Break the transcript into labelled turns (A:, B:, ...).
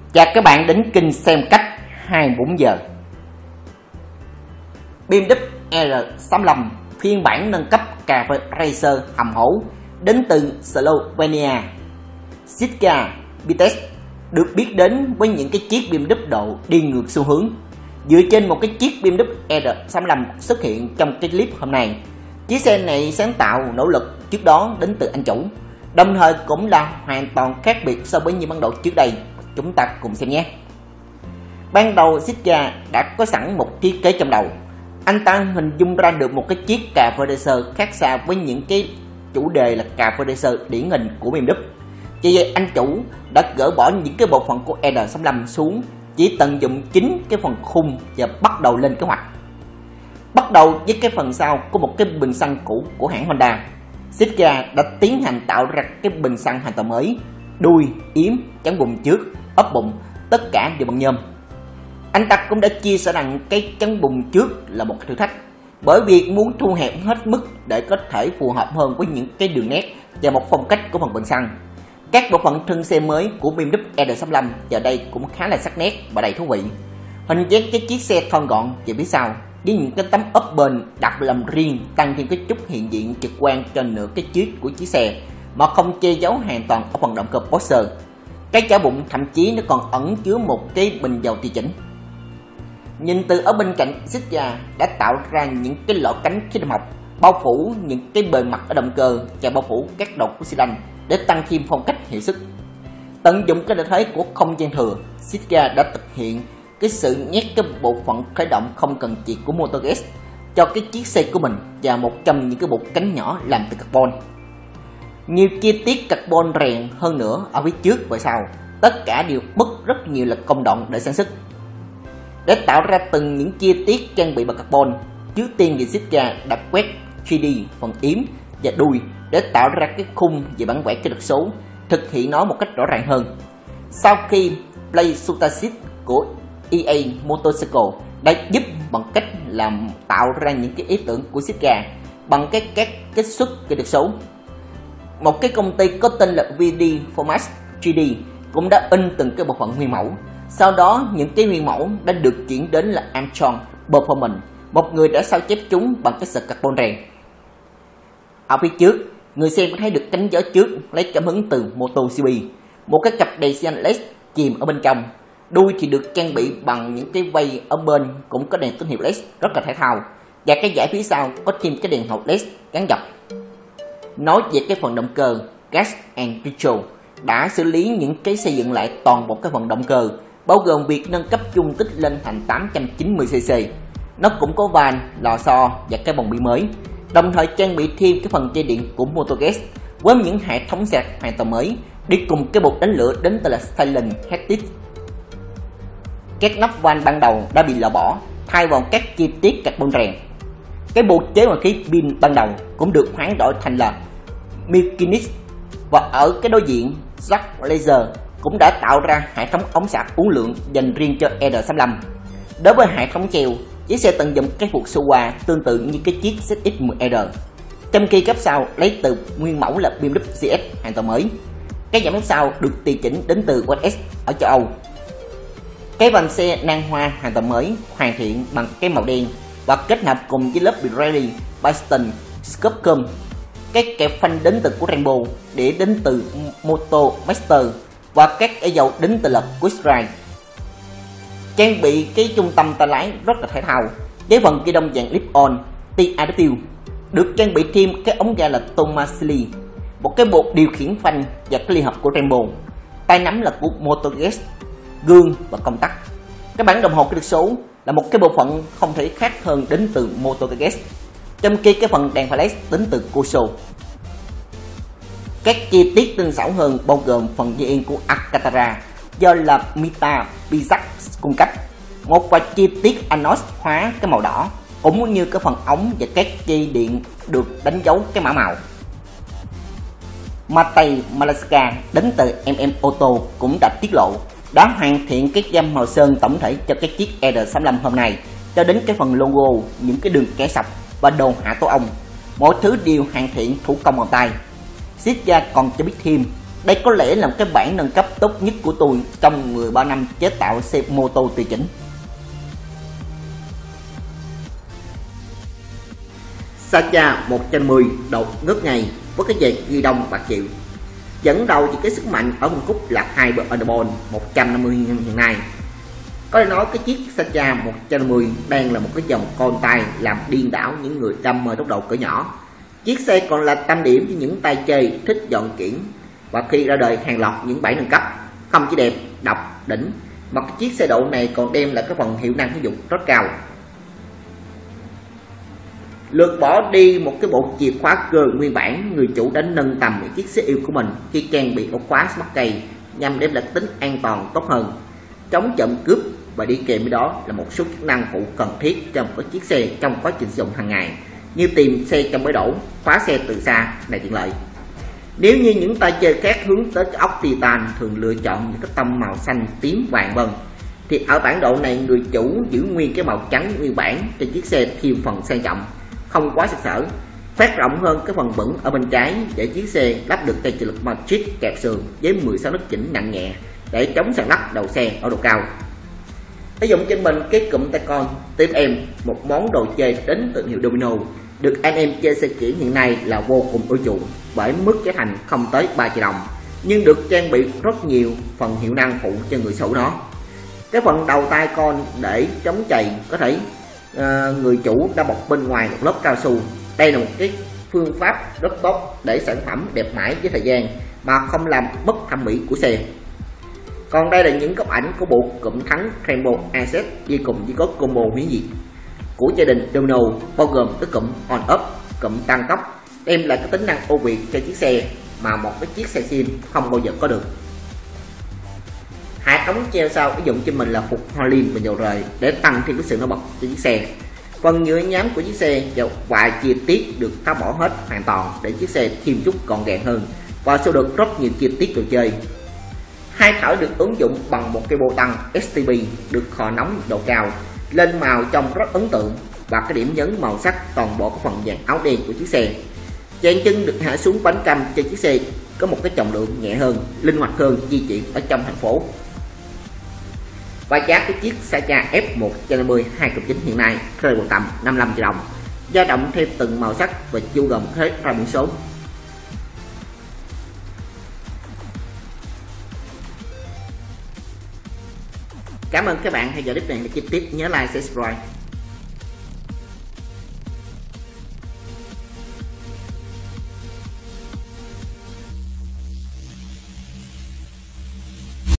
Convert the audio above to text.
A: Chào các bạn đến kênh xem cách 24 giờ. BMW R65 phiên bản nâng cấp Cafe Racer hầm hố đến từ Slovenia. Sitka Vitesse được biết đến với những cái chiếc BMW độ đi ngược xu hướng. Dựa trên một cái chiếc BMW R65 xuất hiện trong cái clip hôm nay, chiếc xe này sáng tạo nỗ lực trước đó đến từ anh chủ, đồng thời cũng là hoàn toàn khác biệt so với những bản đồ trước đây. Chúng ta cùng xem nhé. Ban đầu Sitka đã có sẵn một thiết kế trong đầu. Anh ta hình dung ra được một cái chiếc Cafe Racer khác xa với những cái chủ đề là Cafe Racer điển hình của BMW. Vì vậy anh chủ đã gỡ bỏ những cái bộ phận của R65 xuống, chỉ tận dụng chính cái phần khung và bắt đầu lên kế hoạch. Bắt đầu với cái phần sau có một cái bình xăng cũ của hãng Honda. Sitka đã tiến hành tạo ra cái bình xăng hoàn toàn mới, đuôi, yếm, chắn bùn trước, ốp bụng, tất cả đều bằng nhôm. Anh ta cũng đã chia sẻ rằng cái chắn bùn trước là một thử thách, bởi vì muốn thu hẹp hết mức để có thể phù hợp hơn với những cái đường nét và một phong cách của phần bình xăng. Các bộ phận thân xe mới của BMW R65 giờ đây cũng khá là sắc nét và đầy thú vị. Hình dáng cái chiếc xe thon gọn về phía sau với những cái tấm ốp bền đặt làm riêng tăng thêm cái chút hiện diện trực quan cho nửa cái chiếc của chiếc xe mà không che giấu hoàn toàn ở phần động cơ Porsche. Cái chảo bụng thậm chí nó còn ẩn chứa một cái bình dầu tùy chỉnh. Nhìn từ ở bên cạnh, Sitka đã tạo ra những cái lỗ cánh khí độc học bao phủ những cái bề mặt ở động cơ và bao phủ các đầu của xi lanh để tăng thêm phong cách hiệu suất. Tận dụng cái lợi thế của không gian thừa, Sitka đã thực hiện cái sự nhét cái bộ phận khởi động không cần chịu của motor gas cho cái chiếc xe của mình và một trong những cái bộ cánh nhỏ làm từ carbon. Nhiều chi tiết carbon rèn hơn nữa ở phía trước và sau, tất cả đều mất rất nhiều lực công đoạn để sản xuất. Để tạo ra từng những chi tiết trang bị bằng carbon, trước tiên thì Sitka đã quét 3D phần yếm và đuôi để tạo ra cái khung về bản vẽ kỹ thuật số, thực hiện nó một cách rõ ràng hơn. Sau khi Play Sutasit của EA Motorcycle đã giúp bằng cách làm tạo ra những cái ý tưởng của Sitka bằng các kết xuất kỹ thuật số, một cái công ty có tên là VD Format 3D cũng đã in từng cái bộ phận nguyên mẫu. Sau đó những cái nguyên mẫu đã được chuyển đến là Armstrong Performance, một người đã sao chép chúng bằng cái sợi carbon rèn. Ở phía trước, người xem có thấy được cánh gió trước lấy cảm hứng từ MotoGP, một cái cặp đèn xi led chìm ở bên trong. Đuôi thì được trang bị bằng những cái vây ở bên cũng có đèn tín hiệu LED rất là thể thao, và cái dải phía sau có thêm cái đèn hậu LED gắn dọc. Nói về cái phần động cơ, Gas and Retro đã xử lý những cái xây dựng lại toàn bộ cái phần động cơ, bao gồm việc nâng cấp dung tích lên thành 890cc. Nó cũng có van, lò xo và cái bồng bi mới, đồng thời trang bị thêm cái phần dây điện của motor gas với những hệ thống sạc hoàn toàn mới đi cùng cái bột đánh lửa đến từ là Styling Hectic. Các nắp van ban đầu đã bị lò bỏ, thay vào các chi tiết carbon rèn. Cái bộ chế hòa khí pin ban đầu cũng được hoán đổi thành là Milkinix, và ở cái đối diện, Jack Laser cũng đã tạo ra hệ thống ống sạc uốn lượn dành riêng cho R65. Đối với hệ thống treo, chiếc xe tận dụng cái phuộc Showa tương tự như cái chiếc ZX-10R, trong khi cấp sau lấy từ nguyên mẫu là BMW CS hoàn toàn mới. Cái giảm sau được tùy chỉnh đến từ YS ở châu Âu. Cái vành xe nan hoa hoàn toàn mới, hoàn thiện bằng cái màu đen và kết hợp cùng với lớp Pirelli Piston Sculptum. Cái kẹp phanh đến từ của Rainbow để đến từ Moto Master và các cái dầu đến từ là Quick-Ride. Trang bị cái trung tâm tay lái rất là thể thao với phần ghi đông dạng clip-on TRW, được trang bị thêm cái ống ga là Tomasili, một cái bộ điều khiển phanh và cái ly hợp của Rainbow, tay nắm là của Motorgas, gương và công tắc. Cái bản đồng hồ kỹ thuật số là một cái bộ phận không thể khác hơn đến từ Motorgas, trong khi cái phần đèn flash đến từ Kuso. Các chi tiết tinh xảo hơn bao gồm phần dây yên của Alcantara do là Mita Pizak cung cấp, một vài chi tiết anode hóa cái màu đỏ, cũng như cái phần ống và các dây điện được đánh dấu cái mã màu. Matei Malaska đến từ Auto cũng đã tiết lộ đã hoàn thiện cái gam màu sơn tổng thể cho cái chiếc R65 hôm nay, cho đến cái phần logo, những cái đường kẻ sọc và đồ họa tổ ong, mọi thứ đều hoàn thiện thủ công bằng tay. Sitka còn cho biết thêm Đây có lẽ là một cái bản nâng cấp tốt nhất của tôi trong 13 năm chế tạo xe mô tô tùy chỉnh. Sacha 110 đột ngất ngay với cái dàn ghi đông bạc chịu. Dẫn đầu về cái sức mạnh ở phân khúc là Hyper Underbone 150 hiện nay. Có thể nói cái chiếc Sacha 110 đang là một cái dòng con tay làm điên đảo những người đam mê tốc độ cỡ nhỏ. Chiếc xe còn là tâm điểm cho những tay chơi thích dọn kiển, và khi ra đời hàng loạt những bản nâng cấp không chỉ đẹp, độc, đỉnh mà cái chiếc xe độ này còn đem lại cái phần hiệu năng sử dụng rất cao. Lượt bỏ đi một cái bộ chìa khóa cơ nguyên bản, người chủ đã nâng tầm chiếc xe yêu của mình khi trang bị ổ khóa Smart Key nhằm đem lại tính an toàn tốt hơn, chống trộm cướp, và đi kèm với đó là một số chức năng phụ cần thiết cho một cái chiếc xe trong quá trình sử dụng hàng ngày, như tìm xe trong bãi đổ, khóa xe từ xa này tiện lợi. Nếu như những tay chơi khác hướng tới cái ốc Titan thường lựa chọn những cái tông màu xanh, tím, vàng vân, thì ở bản độ này người chủ giữ nguyên cái màu trắng nguyên bản cho chiếc xe thêm phần sang trọng, không quá sặc sỡ, phát rộng hơn cái phần vững ở bên trái để chiếc xe lắp được tay trợ lực Matrix kẹp sườn với 16 nấc chỉnh nặng nhẹ để chống sàn lắc đầu xe ở độ cao. Sử dụng trên mình cái cụm tay con tiếp em, một món đồ chơi đến từ hiệu Domino, được anh em chơi xe kiển hiện nay là vô cùng ưa chuộng bởi mức giá thành không tới 3 triệu đồng, nhưng được trang bị rất nhiều phần hiệu năng phụ cho người sở hữu nó. Cái phần đầu tay con để chống chày có thể người chủ đã bọc bên ngoài một lớp cao su. Đây là một cái phương pháp rất tốt để sản phẩm đẹp mãi với thời gian mà không làm mất thẩm mỹ của xe. Còn đây là những góc ảnh của bộ cụm thắng Rainbow Asset đi cùng với có combo hủy diệt của gia đình Domino, bao gồm cái cụm on up, cụm tăng tốc, đem lại cái tính năng ưu việt cho chiếc xe mà một cái chiếc xe sim không bao giờ có được. Hệ thống treo sau ứng dụng trên mình là phục hoa liêm và dầu rời để tăng thêm cái sự nổi bật cho chiếc xe. Phần nhựa nhám của chiếc xe và vài chi tiết được tháo bỏ hết hoàn toàn để chiếc xe thêm chút gọn gàng hơn và sẽ được rất nhiều chi tiết đồ chơi. Hai thở được ứng dụng bằng một cái bô tăng STB được kho nóng nhiệt độ cao, lên màu trông rất ấn tượng, và cái điểm nhấn màu sắc toàn bộ cái phần dàn áo đen của chiếc xe. Dàn chân được hạ xuống bánh cam cho chiếc xe có một cái trọng lượng nhẹ hơn, linh hoạt hơn di chuyển ở trong thành phố. Và giá của chiếc Sacha F150 2.9 hiện nay rơi vào tầm 55 triệu đồng, dao động theo từng màu sắc và chưa gồm hết ra biển số. Cảm ơn các bạn theo dõi clip này. Để chi tiết nhớ like, subscribe.